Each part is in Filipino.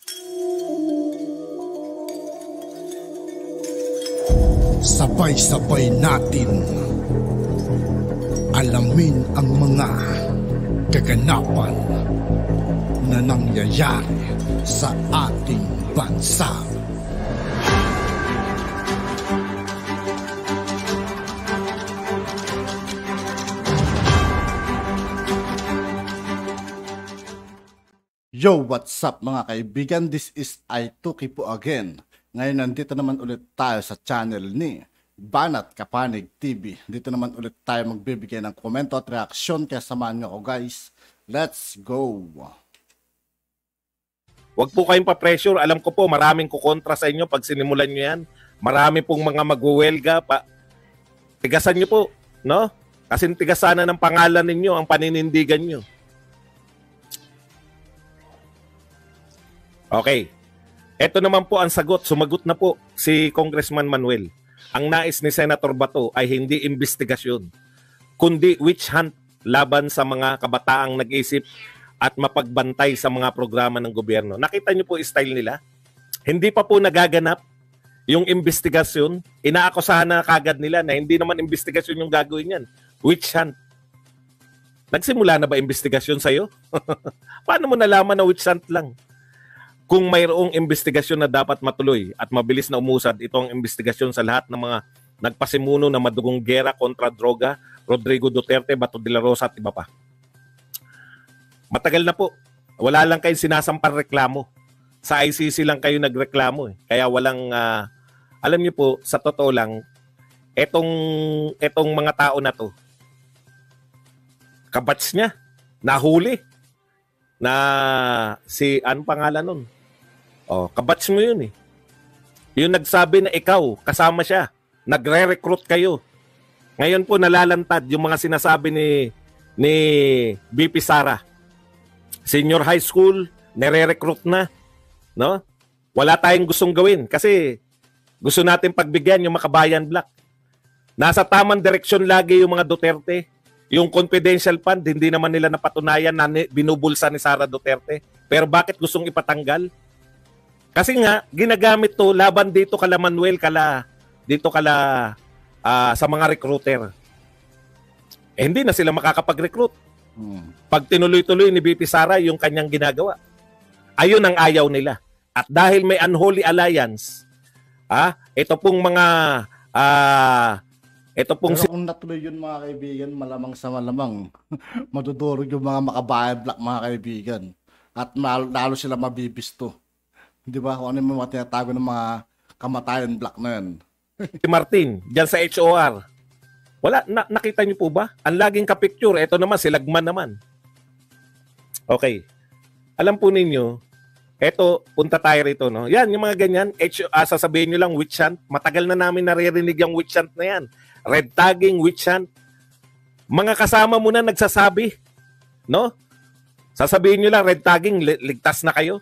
Sabay-sabay natin alamin ang mga kaganapan na nangyayari sa ating bansa. Yo, what's up mga kaibigan? This is Aituki po again. Ngayon nandito naman ulit tayo sa channel ni Banat Kapanig TV. Dito naman ulit tayo magbibigay ng komento at reaksyon, kaya samahan nyo ako guys. Let's go! Huwag po kayong pa-pressure. Alam ko po maraming kukontra sa inyo pag sinimulan nyo yan. Marami pong mga magwewelga pa. Tigasan nyo po, no? Kasi tigasan ng pangalan ninyo ang paninindigan nyo. Okay. Ito naman po ang sagot. Sumagot na po si Congressman Manuel. Ang nais ni Senator Bato ay hindi investigasyon, kundi witch hunt laban sa mga kabataang nag-isip at mapagbantay sa mga programa ng gobyerno. Nakita niyo po style nila? Hindi pa po nagaganap yung investigasyon. Inaakusahan na kagad nila na hindi naman investigasyon yung gagawin yan. Witch hunt. Nagsimula na ba investigasyon sa'yo? Paano mo nalaman na witch hunt lang? Kung mayroong investigasyon na dapat matuloy at mabilis na umusad, ito ang investigasyon sa lahat ng mga nagpasimuno na madugong gera kontra droga, Rodrigo Duterte, Bato de la Rosa at iba pa. Matagal na po. Wala lang kayong sinasampang reklamo. Sa ICC lang kayo nagreklamo. Kaya walang, alam niyo po, sa totoo lang, etong mga tao na to, kabats niya, nahuli, na si, anong pangalan nun? Oh, kabats mo yun eh. Yung nagsabi na ikaw, kasama siya. Nagre-recruit kayo. Ngayon po nalalantad yung mga sinasabi ni BP Sara. Senior high school, nire-recruit na. No? Wala tayong gustong gawin kasi gusto natin pagbigyan yung Makabayan Black. Nasa tamang direksyon lagi yung mga Duterte. Yung confidential fund, hindi naman nila napatunayan na binubulsa ni Sara Duterte. Pero bakit gustong ipatanggal? Kasi nga, ginagamit to laban dito kala Manuel, sa mga recruiter. Eh, hindi na sila makakapag-recruit. Pag tinuloy-tuloy ni BP Sara yung kanyang ginagawa. Ayun ang ayaw nila. At dahil may unholy alliance, ito pong mga... Pero kung natuloy yun mga kaibigan, malamang sa malamang madudurog yung mga Makabayan Black mga kaibigan. At lalo sila mabibisto. Di ba? Kung ano yung mga tinatago ng mga kamatayan black na yan. Si Martin, dyan sa HOR. Wala, nakita niyo po ba? Ang laging kapicture, ito naman, si Lagman naman. Okay. Alam po ninyo, eto, punta tayo rito, no? Yan, yung mga ganyan, sasabihin nyo lang, witch hunt. Matagal na namin naririnig yung witch hunt na yan. Red tagging, witch hunt. Mga kasama mo na nagsasabi, no? Sasabihin nyo lang, red tagging, ligtas na kayo.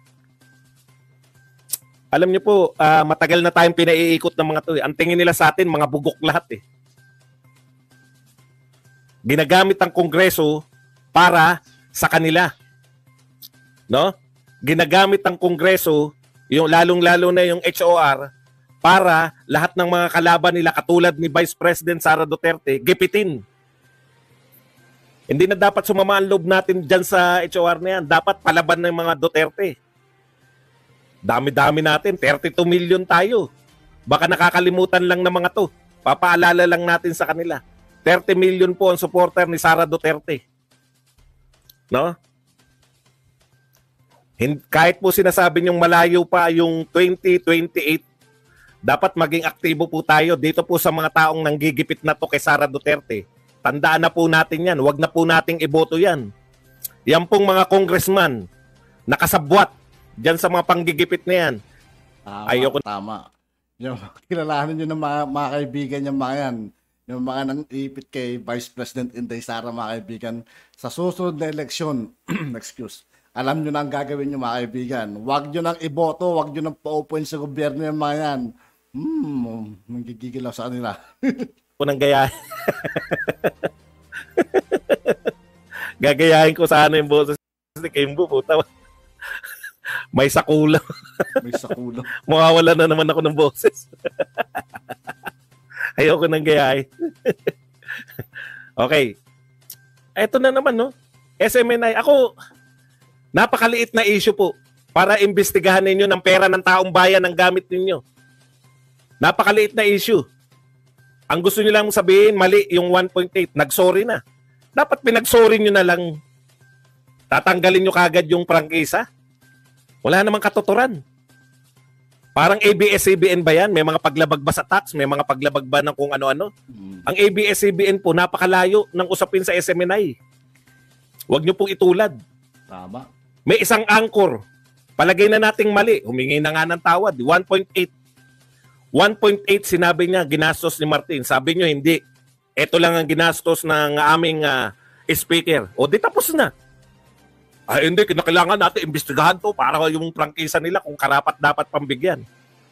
Alam niyo po, matagal na tayong pinaiikot ng mga to. Ang tingin nila sa atin, mga bugok lahat eh. Ginagamit ang Kongreso para sa kanila. No? Ginagamit ang Kongreso, yung lalong-lalo na yung HOR, para lahat ng mga kalaban nila katulad ni Vice President Sara Duterte, gipitin. Hindi na dapat sumama ang loob natin dyan sa HOR na yan. Dapat palaban ng mga Duterte. Dami-dami natin. 32 million tayo. Baka nakakalimutan lang ng mga to. Papaalala lang natin sa kanila. 30 million po ang supporter ni Sara Duterte. No? Kahit po sinasabi niyong malayo pa yung 2028, dapat maging aktibo po tayo dito po sa mga taong nanggigipit na to kay Sara Duterte. Tandaan na po natin yan. Huwag na po nating iboto yan. Yan pong mga congressman nakasabwat diyan sa mga panggigipit na yan. Tama. Yung kilalanin nyo ng mga kaibigan yung mga yan. Yung mga nang-ipit kay Vice President Inday Sara mga kaibigan. Sa susunod na eleksyon, alam nyo na ang gagawin nyo mga kaibigan. Huwag nyo nang iboto, huwag nyo nang paupuin sa gobyerno yung mga yan. Magigigil ako sa kanila. Punang gaya. Gagayahin ko sana yung boses ni Kimbo. Puta. May sakula. May sakulo. Mawawala na naman ako ng boses. Ayoko nang gayahin. Okay. Eto na naman, no? SMNI. Ako, napakaliit na issue po para imbestigahan ninyo ng pera ng taong bayan ang gamit ninyo. Napakaliit na issue. Ang gusto nyo lang sabihin, mali yung 1.8. Nag-sorry na. Dapat pinag-sorry nyo na lang. Tatanggalin nyo kagad yung prangkisa. Wala namang katuturan. Parang ABS-CBN ba yan? May mga paglabag ba sa tax? May mga paglabag ba ng kung ano-ano? Ang ABS-CBN po, napakalayo ng usapin sa SMNI. Huwag nyo pong itulad. Tama. May isang anchor. Palagay na nating mali. Humingi na nga ng tawad. 1.8. 1.8 sinabi niya, ginastos ni Martin. Sabi nyo, hindi. Ito lang ang ginastos ng aming speaker. O, di tapos na. Ay, hindi. Kinakailangan natin imbestigahan to para yung prangkisa nila kung karapat dapat pambigyan.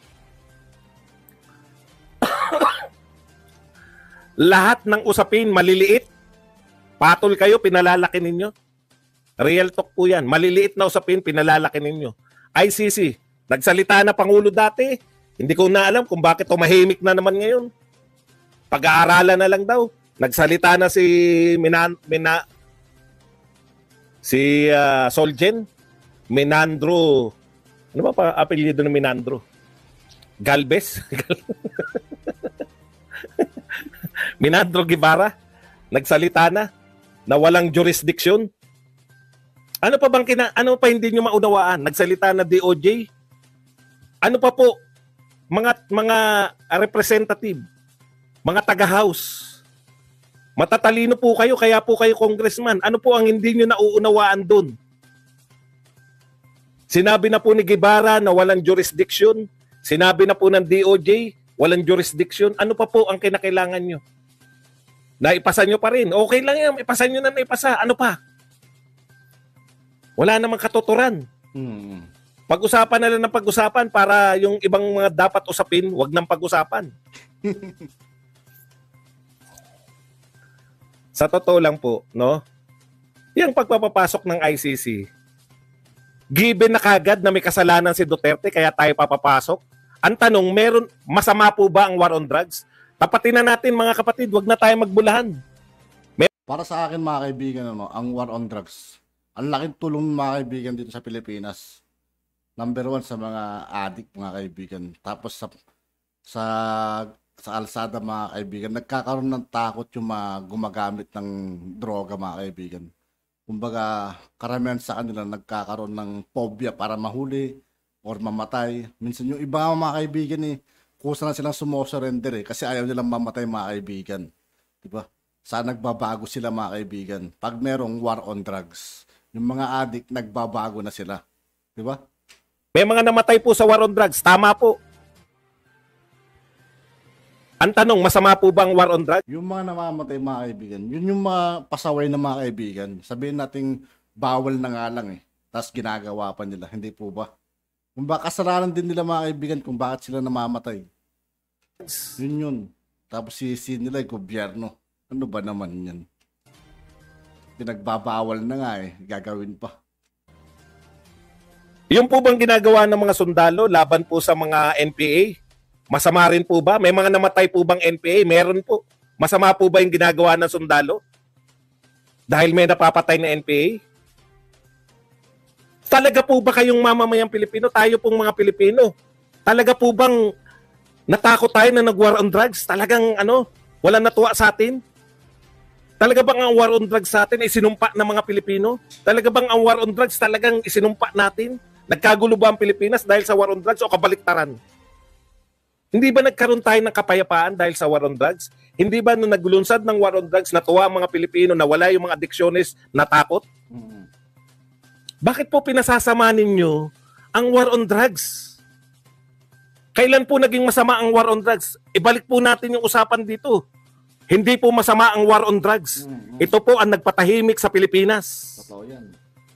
Lahat ng usapin, maliliit. Patol kayo, pinalalaki ninyo. Real talk po yan. Maliliit na usapin, pinalalaki ninyo. ICC, nagsalita na Pangulo dati. Hindi ko na alam kung bakit tumahimik na naman ngayon. Pag-aaralan na lang daw. Nagsalita na si Solgen. Minandro. Ano ba pa apelyido ng Minandro? Galvez? Minandro Guevara. Nagsalita na walang jurisdiction. Ano pa bang ano pa hindi nyo maunawaan? Nagsalita na DOJ? Ano pa po? Mga representative, mga taga-house. Matatalino po kayo, kaya po kayo congressman. Ano po ang hindi nyo nauunawaan doon? Sinabi na po ni Guevara na walang jurisdiction. Sinabi na po ng DOJ, walang jurisdiction. Ano pa po ang kinakailangan nyo? Naipasa nyo pa rin. Okay lang yan, ipasa nyo na naipasa. Ano pa? Wala namang katuturan. Pag-usapan na lang ng pag-usapan para yung ibang mga dapat usapin, wag nang pag-usapan. Sa totoo lang po, no? Yung pagpapapasok ng ICC, given na kagad na may kasalanan si Duterte kaya tayo papapasok. Ang tanong, masama po ba ang war on drugs? Tapatin na natin mga kapatid, wag na tayo magbulahan. Para sa akin mga kaibigan, ang war on drugs, ang laking tulong ng mga kaibigan dito sa Pilipinas. Number 1 sa mga addict mga kaibigan. Tapos sa alsada mga kaibigan, nagkakaroon ng takot yung mga gumagamit ng droga mga kaibigan. Kumbaga, karamihan sa kanila nagkakaroon ng phobia para mahuli or mamatay. Minsan yung iba mga kaibigan kusa na silang sumosurrender kasi ayaw nilang mamatay mga kaibigan. Diba? Saan nagbabago sila mga kaibigan? Pag merong war on drugs, yung mga addict nagbabago na sila. Diba? May mga namatay po sa war on drugs. Tama po. Ang tanong, masama po bang war on drugs? Yung mga namamatay mga kaibigan, yun yung mga pasaway na mga kaibigan. Sabihin natin bawal na nga lang tapos ginagawa pa nila. Hindi po ba? Kung ba kasalanan din nila mga kaibigan kung bakit sila namamatay. Yun. Tapos sisi nila yung gobyerno. Ano ba naman yan? Pinagbabawal na nga gagawin pa. Yung po bang ginagawa ng mga sundalo laban po sa mga NPA? Masama rin po ba? May mga namatay po bang NPA? Meron po. Masama po ba yung ginagawa ng sundalo? Dahil may napapatay na NPA? Talaga po ba kayong mamamayang Pilipino? Tayo pong mga Pilipino. Talaga po bang natakot tayo na nag-war on drugs? Talagang wala natuwa sa atin? Talaga bang ang war on drugs sa atin ay sinumpa ng mga Pilipino? Talaga bang ang war on drugs talagang isinumpa natin? Nagkagulo ba ang Pilipinas dahil sa war on drugs o kabaliktaran? Hindi ba nagkaroon tayo ng kapayapaan dahil sa war on drugs? Hindi ba nung naglunsad ng war on drugs natuwa ang mga Pilipino na wala yung mga adiksyonist natakot? Bakit po pinasasama ninyo ang war on drugs? Kailan po naging masama ang war on drugs? Ibalik po natin yung usapan dito. Hindi po masama ang war on drugs. Ito po ang nagpatahimik sa Pilipinas. Totoo yan.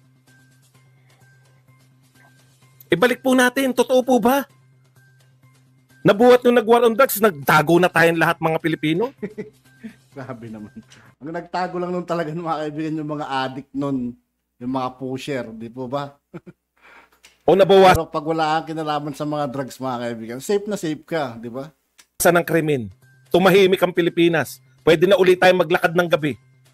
Ibalik po natin, totoo po ba? Nabuhat nung nag-war on drugs, nagtago na tayong lahat mga Pilipino? Grabe naman. Ang nagtago lang nun talaga ng mga kaibigan yung mga addict nun, yung mga pusher, di po ba? o nabawasan Pero pag wala kang kinalaman sa mga drugs, mga kaibigan, safe na safe ka, di ba? ng krimen. Tumahimik ang Pilipinas. Pwede na ulit tayo maglakad ng gabi.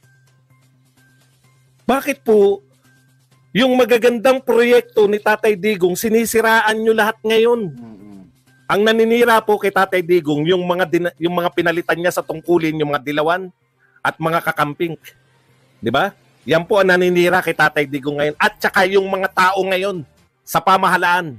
Bakit po yung magagandang proyekto ni Tatay Digong, sinisiraan nyo lahat ngayon? Ang naninira po kay Tatay Digong, yung mga pinalitan niya sa tungkulin, yung mga dilawan at mga kakamping. Di ba? Yan po ang naninira kay Tatay Digong ngayon. At saka yung mga tao ngayon sa pamahalaan.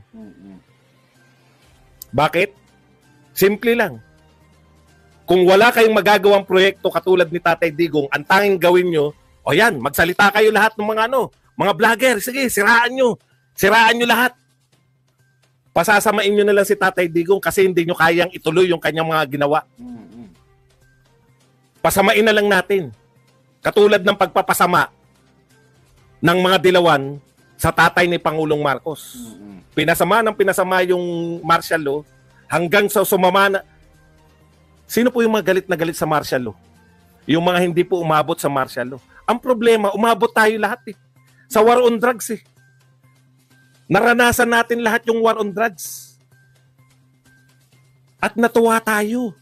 Bakit? Simple lang. Kung wala kayong magagawang proyekto katulad ni Tatay Digong, ang tanging gawin nyo, o yan, magsalita kayo lahat ng mga vlogger. Sige, siraan nyo. Siraan nyo lahat. Pasasamain nyo na lang si Tatay Digong kasi hindi nyo kayang ituloy yung kanyang mga ginawa. Pasamain na lang natin. Katulad ng pagpapasama ng mga dilawan sa tatay ni Pangulong Marcos. Pinasama yung martial law hanggang sa sumama na. Sino po yung mga galit na galit sa martial law? Yung mga hindi po umabot sa martial law. Ang problema, umabot tayo lahat sa war on drugs Naranasan natin lahat yung war on drugs. At natuwa tayo.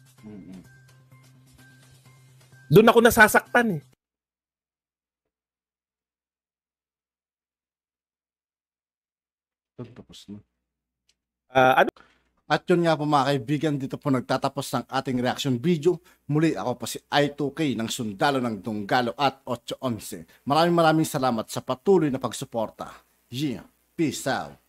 Doon ako nasasaktan Tapos na. Ano? At yun nga po mga kaibigan, dito po nagtatapos ng ating reaction video. Muli ako po si I2K ng Sundalo ng Dunggalo at 811. Maraming salamat sa patuloy na pagsuporta. Yeah, peace out.